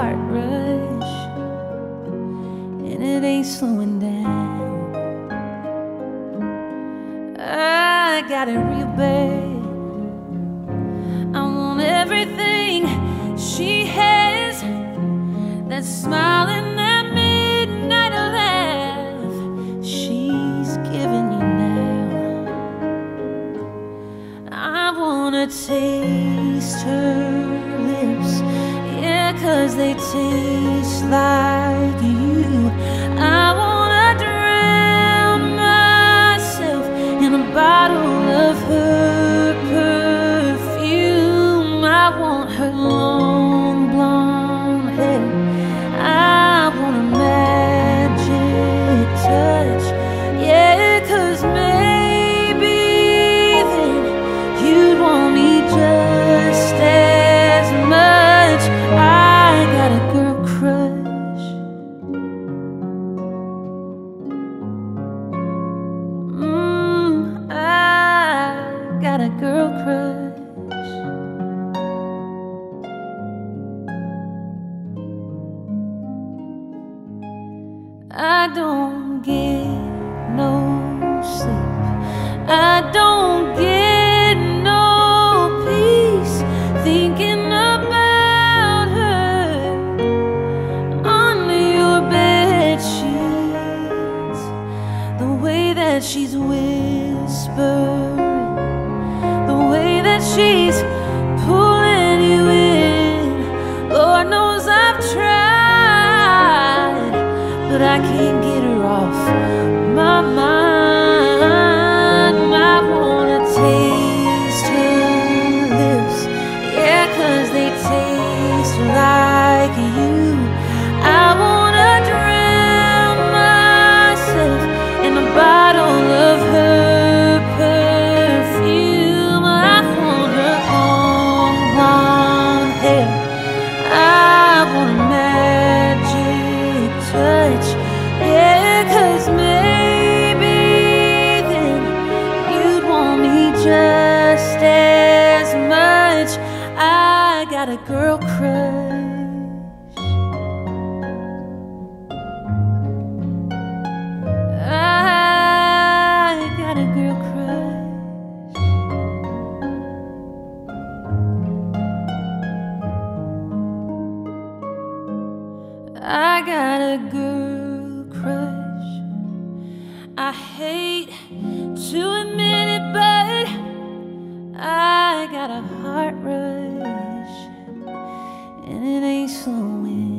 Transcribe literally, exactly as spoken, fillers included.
heart rush, and it ain't slowing down. I got it real bad. I want everything she has. That smile and that midnight laugh she's giving you now. I wanna taste her lips, yeah, 'cause they taste like you. I wanna drown myself in a bottle of her perfume. I want her long blonde hair. I want a magic touch, yeah, 'cause maybe then you'd want me just as much. I got a girl crush. Mmm, I got a girl crush. I don't get no sleep, I don't get no peace, thinking about her under your bed sheets. The way that she's whispering, the way that she's pulling you in. Lord knows I've tried, but I can't get her off my mind. I wanna taste her lips, yeah, 'cause they taste like you. I wanna drown myself in a bottle of her perfume. I want her long blonde hair. I want a magic touch, yeah, 'cause maybe then you'd want me just as much. I got a girl crush. I got a girl crush. I got a girl crush. I hate to admit it, but I got a heart rush, and it ain't slowing